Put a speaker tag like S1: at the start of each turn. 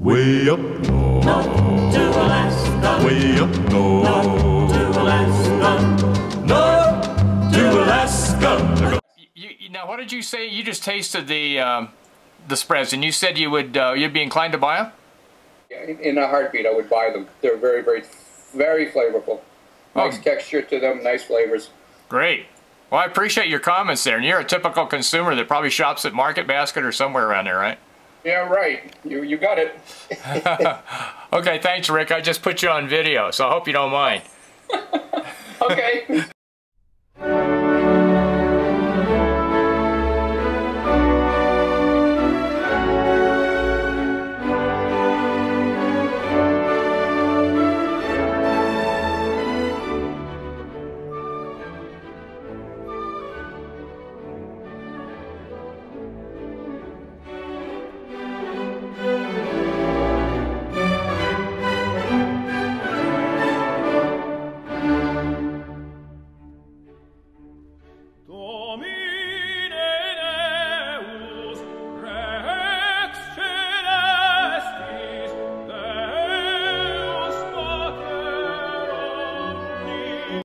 S1: Way up north,
S2: north to Alaska,
S1: way up north,
S2: north to Alaska,
S1: north to Alaska.
S3: Now, what did you say? You just tasted the spreads, and you said you would you'd be inclined to buy them.
S4: In a heartbeat, I would buy them. They're very, very, very flavorful. Nice texture to them, nice flavors.
S3: Great. Well, I appreciate your comments there. And you're a typical consumer that probably shops at Market Basket or somewhere around there, right?
S4: Yeah, right. You got it.
S3: Okay, thanks, Rick. I just put you on video, so I hope you don't mind.
S4: Okay.